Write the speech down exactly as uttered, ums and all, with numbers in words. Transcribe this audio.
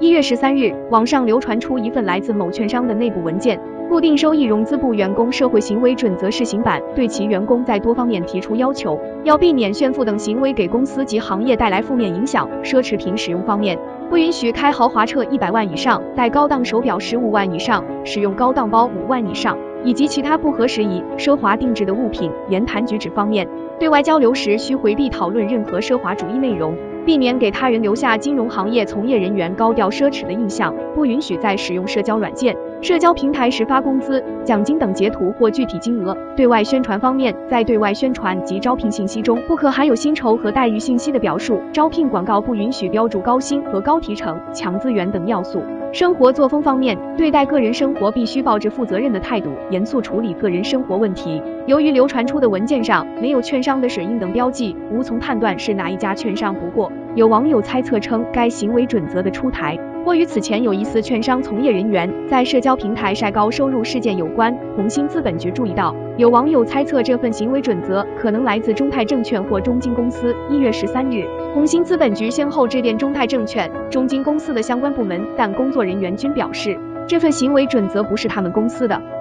一月十三日，网上流传出一份来自某券商的内部文件，固定收益融资部员工社会行为准则试行版对其员工在多方面提出要求，要避免炫富等行为给公司及行业带来负面影响。奢侈品使用方面，不允许开豪华车一百万以上，戴高档手表十五万以上，使用高档包五万以上，以及其他不合时宜、奢华定制的物品。言谈举止方面，对外交流时需回避讨论任何奢华主义内容，避免给他人留下金融行业从业人员高调奢侈的印象。不允许在使用社交软件、社交平台时发工资、奖金等截图或具体金额。对外宣传方面，在对外宣传及招聘信息中不可含有薪酬和待遇信息的表述，招聘广告不允许标注高薪和高提成、强资源等要素。生活作风方面，对待个人生活必须抱着负责任的态度，严肃处理个人生活问题。由于流传出的文件上没有券商的水印等标记，无从判断是哪一家券商。不过，有网友猜测称，该行为准则的出台或与此前有疑似券商从业人员在社交平台晒高收入事件有关。红星资本局注意到，有网友猜测这份行为准则可能来自中泰证券或中金公司。一月十三日，红星资本局先后致电中泰证券、中金公司的相关部门，但工作人员均表示，这份行为准则不是他们公司的。